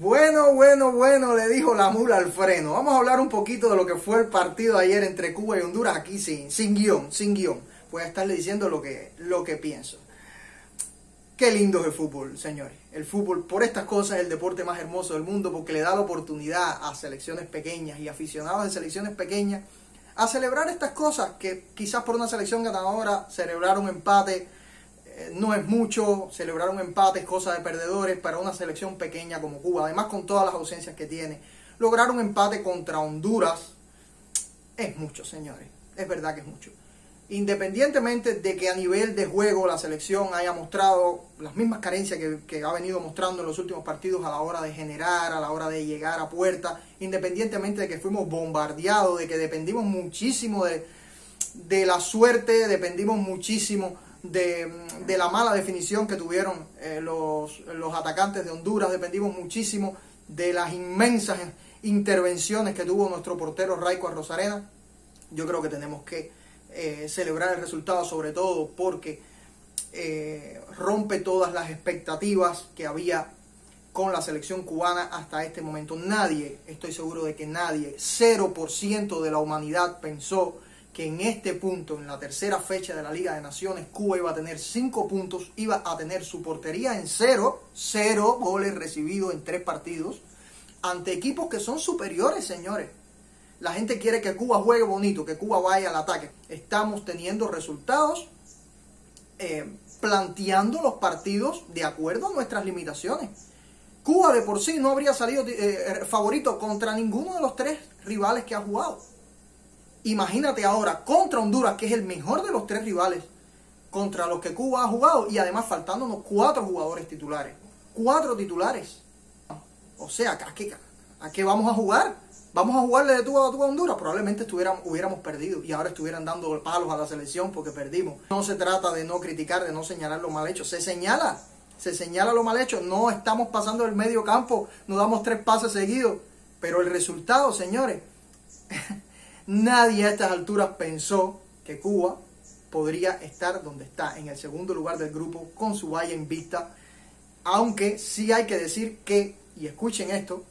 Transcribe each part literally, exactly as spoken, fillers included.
Bueno, bueno, bueno, le dijo la mula al freno. Vamos a hablar un poquito de lo que fue el partido de ayer entre Cuba y Honduras, aquí sin, sin guión, sin guión. Voy a estarle diciendo lo que, lo que pienso. Qué lindo es el fútbol, señores. El fútbol, por estas cosas, es el deporte más hermoso del mundo porque le da la oportunidad a selecciones pequeñas y aficionados de selecciones pequeñas a celebrar estas cosas que quizás por una selección ganadora celebrar un empate eh, no es mucho, celebrar un empate es cosa de perdedores. Para una selección pequeña como Cuba, además con todas las ausencias que tiene, lograr un empate contra Honduras es mucho, señores, es verdad que es mucho. Independientemente de que a nivel de juego la selección haya mostrado las mismas carencias que, que ha venido mostrando en los últimos partidos a la hora de generar, a la hora de llegar a puerta, independientemente de que fuimos bombardeados, de que dependimos muchísimo de, de la suerte, dependimos muchísimo de, de la mala definición que tuvieron eh, los, los atacantes de Honduras, dependimos muchísimo de las inmensas intervenciones que tuvo nuestro portero Raico Arrozarena. Yo creo que tenemos que Eh, celebrar el resultado, sobre todo porque eh, rompe todas las expectativas que había con la selección cubana hasta este momento. Nadie, estoy seguro de que nadie, cero por ciento de la humanidad pensó que en este punto, en la tercera fecha de la Liga de Naciones, Cuba iba a tener cinco puntos, iba a tener su portería en cero, cero goles recibidos en tres partidos, ante equipos que son superiores, señores. La gente quiere que Cuba juegue bonito, que Cuba vaya al ataque. Estamos teniendo resultados, eh, planteando los partidos de acuerdo a nuestras limitaciones. Cuba de por sí no habría salido eh, favorito contra ninguno de los tres rivales que ha jugado. Imagínate ahora contra Honduras, que es el mejor de los tres rivales contra los que Cuba ha jugado, y además faltándonos cuatro jugadores titulares. Cuatro titulares. O sea, ¿a qué, a qué vamos a jugar? ¿Vamos a jugarle de tú a tú a Honduras? Probablemente estuviéramos, hubiéramos perdido y ahora estuvieran dando palos a la selección porque perdimos. No se trata de no criticar, de no señalar lo mal hecho. Se señala, se señala lo mal hecho. No estamos pasando el medio campo, no damos tres pases seguidos. Pero el resultado, señores, nadie a estas alturas pensó que Cuba podría estar donde está, en el segundo lugar del grupo, con su valla en vista. Aunque sí hay que decir que, y escuchen esto,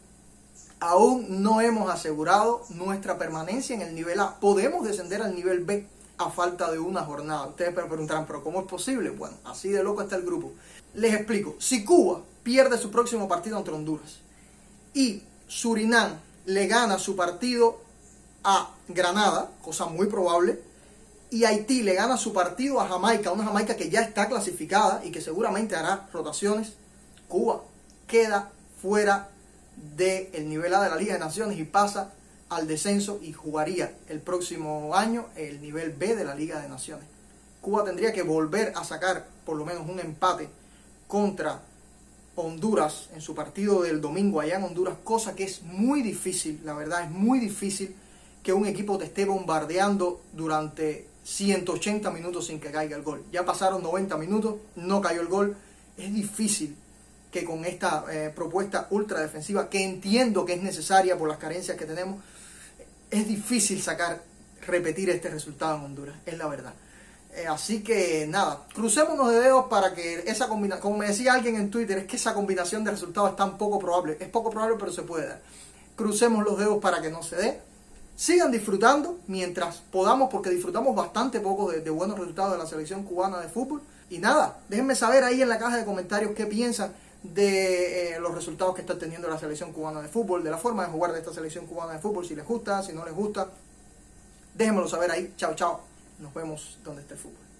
aún no hemos asegurado nuestra permanencia en el nivel A. Podemos descender al nivel B a falta de una jornada. Ustedes me preguntarán, ¿pero cómo es posible? Bueno, así de loco está el grupo. Les explico. Si Cuba pierde su próximo partido ante Honduras y Surinam le gana su partido a Granada, cosa muy probable, y Haití le gana su partido a Jamaica, una Jamaica que ya está clasificada y que seguramente hará rotaciones, Cuba queda fuera del nivel A de la Liga de Naciones y pasa al descenso y jugaría el próximo año el nivel B de la Liga de Naciones. Cuba tendría que volver a sacar por lo menos un empate contra Honduras en su partido del domingo allá en Honduras, cosa que es muy difícil, la verdad es muy difícil que un equipo te esté bombardeando durante ciento ochenta minutos sin que caiga el gol. Ya pasaron noventa minutos, no cayó el gol, es difícil que con esta eh, propuesta ultra defensiva, que entiendo que es necesaria por las carencias que tenemos, es difícil sacar, repetir este resultado en Honduras, es la verdad. Eh, así que nada, crucémonos de dedos para que esa combinación, como me decía alguien en Twitter, es que esa combinación de resultados es tan poco probable, es poco probable pero se puede dar. Crucemos los dedos para que no se dé. Sigan disfrutando mientras podamos, porque disfrutamos bastante poco de, de buenos resultados de la selección cubana de fútbol. Y nada, déjenme saber ahí en la caja de comentarios qué piensan de eh, los resultados que está teniendo la selección cubana de fútbol, de la forma de jugar de esta selección cubana de fútbol, si les gusta, si no les gusta. Déjenmelo saber ahí. Chao, chao. Nos vemos donde esté el fútbol.